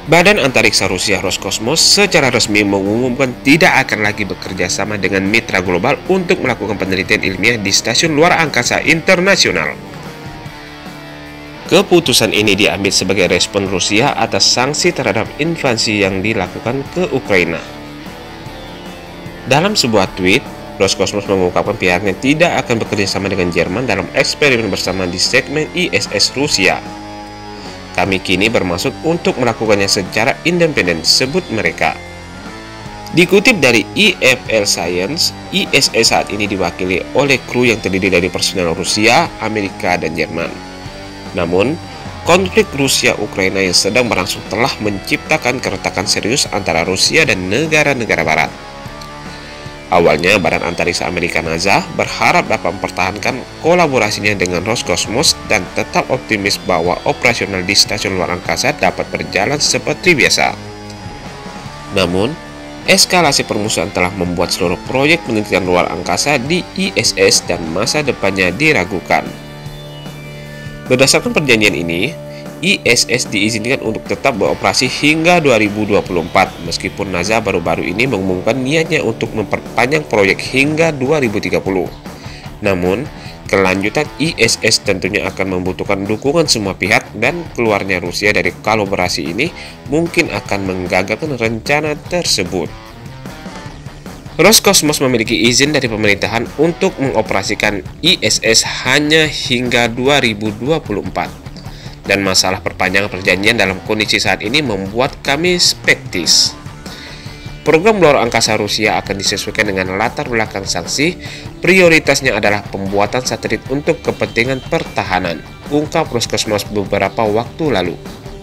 Badan Antariksa Rusia Roskosmos secara resmi mengumumkan tidak akan lagi bekerja sama dengan mitra global untuk melakukan penelitian ilmiah di Stasiun Luar Angkasa Internasional. Keputusan ini diambil sebagai respon Rusia atas sanksi terhadap invasi yang dilakukan ke Ukraina. Dalam sebuah tweet, Roskosmos mengungkapkan pihaknya tidak akan bekerja sama dengan Jerman dalam eksperimen bersama di segmen ISS Rusia. Kami kini bermaksud untuk melakukannya secara independen, sebut mereka. Dikutip dari EFL Science, ISS saat ini diwakili oleh kru yang terdiri dari personel Rusia, Amerika, dan Jerman. Namun, konflik Rusia-Ukraina yang sedang berlangsung telah menciptakan keretakan serius antara Rusia dan negara-negara barat. Awalnya, Badan Antariksa Amerika NASA berharap dapat mempertahankan kolaborasinya dengan Roskosmos dan tetap optimis bahwa operasional di Stasiun Luar Angkasa dapat berjalan seperti biasa. Namun, eskalasi permusuhan telah membuat seluruh proyek penelitian luar angkasa di ISS dan masa depannya diragukan. Berdasarkan perjanjian ini, ISS diizinkan untuk tetap beroperasi hingga 2024, meskipun NASA baru-baru ini mengumumkan niatnya untuk memperpanjang proyek hingga 2030. Namun, kelanjutan ISS tentunya akan membutuhkan dukungan semua pihak, dan keluarnya Rusia dari kolaborasi ini mungkin akan menggagalkan rencana tersebut. Roskosmos memiliki izin dari pemerintahan untuk mengoperasikan ISS hanya hingga 2024. Dan masalah perpanjangan perjanjian dalam kondisi saat ini membuat kami skeptis. Program luar angkasa Rusia akan disesuaikan dengan latar belakang sanksi. Prioritasnya adalah pembuatan satelit untuk kepentingan pertahanan, ungkap Roskosmos beberapa waktu lalu.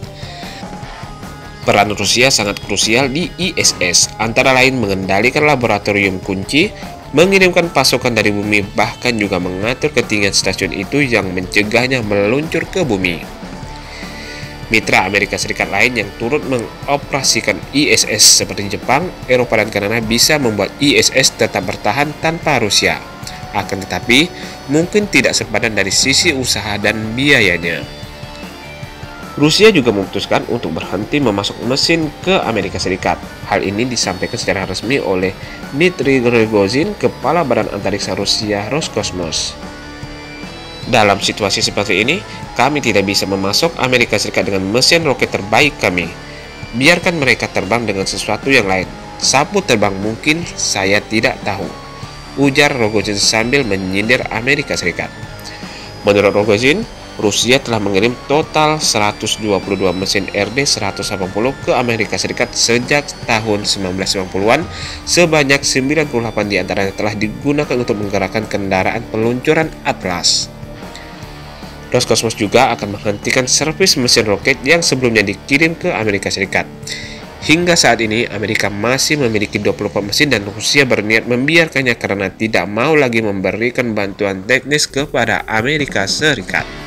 Peran Rusia sangat krusial di ISS, antara lain mengendalikan laboratorium kunci, mengirimkan pasokan dari bumi, bahkan juga mengatur ketinggian stasiun itu yang mencegahnya meluncur ke bumi. Mitra Amerika Serikat lain yang turut mengoperasikan ISS seperti Jepang, Eropa, dan Kanada bisa membuat ISS tetap bertahan tanpa Rusia. Akan tetapi, mungkin tidak sepadan dari sisi usaha dan biayanya. Rusia juga memutuskan untuk berhenti memasok mesin ke Amerika Serikat. Hal ini disampaikan secara resmi oleh Dmitry Rogozin, Kepala Badan Antariksa Rusia Roskosmos. Dalam situasi seperti ini, kami tidak bisa memasok Amerika Serikat dengan mesin roket terbaik kami. Biarkan mereka terbang dengan sesuatu yang lain. Sapu terbang mungkin, saya tidak tahu, ujar Rogozin sambil menyindir Amerika Serikat. Menurut Rogozin, Rusia telah mengirim total 122 mesin RD-180 ke Amerika Serikat sejak tahun 1990-an. Sebanyak 98 diantaranya telah digunakan untuk menggerakkan kendaraan peluncuran Atlas. Roskosmos juga akan menghentikan servis mesin roket yang sebelumnya dikirim ke Amerika Serikat. Hingga saat ini, Amerika masih memiliki 24 mesin dan Rusia berniat membiarkannya karena tidak mau lagi memberikan bantuan teknis kepada Amerika Serikat.